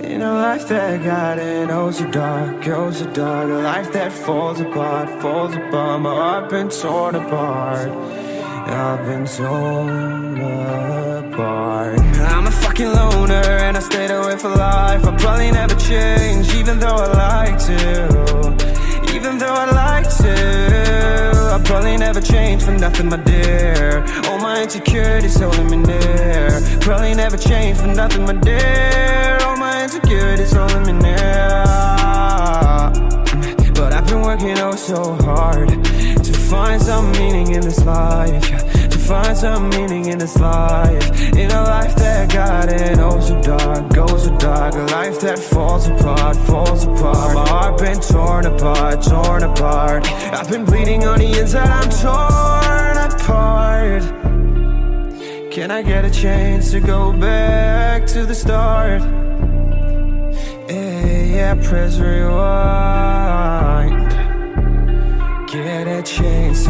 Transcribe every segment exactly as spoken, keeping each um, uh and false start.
In a life that got it, oh so dark, oh so dark. A life that falls apart, falls apart. My heart been torn apart, I've been torn apart. I'm a fucking loner and I stayed away for life. I'll probably never change, even though I like to. Even though I like to, I'll probably never change for nothing, my dear. All my insecurities holding me near. Probably never change for nothing, my dear. All my insecurities holding me near. But I've been working oh so hard to find some meaning in this life, yeah. To find some meaning in this life. In a life that got it oh so dark, oh so dark. A life that falls apart, falls apart. My heart been torn apart, torn apart. I've been bleeding on the inside, I'm torn apart. Can I get a chance to go back to the start? Yeah, yeah, press rewind. Get a chance to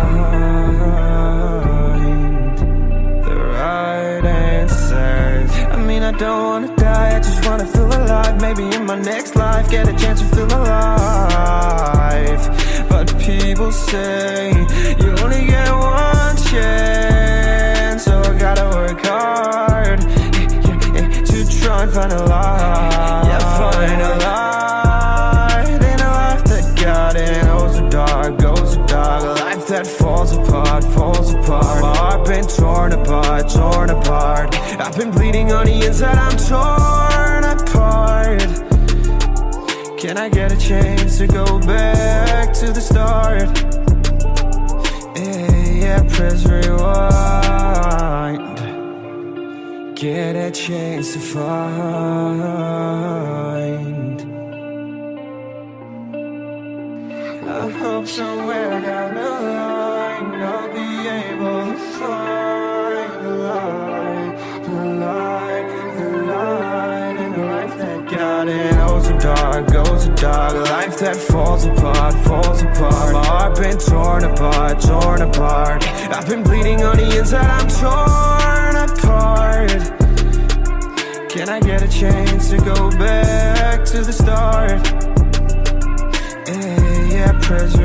find the right answers. I mean, I don't wanna die, I just wanna feel alive. Maybe in my next life, get a chance to feel alive. But people say you only get one chance, so I gotta work hard, yeah, yeah, yeah, to try and find a light. Yeah, find a light in a life that got it oh so dark, oh so dark. A life that falls apart, falls apart. My heart been torn apart, torn apart. I've been bleeding on the inside, I'm torn apart. Can I get a chance to go back to the start? Yeah, yeah, press rewind. Get a chance to find. I hope somewhere down the line I'll be able to find the light, the light, the light in a life that got it oh so dark, oh so dark. A life that falls apart, falls apart. My heart been torn apart, torn apart. I've been bleeding on the inside, I'm torn apart. Can I get a chance to go back to the start? Yeah, yeah, press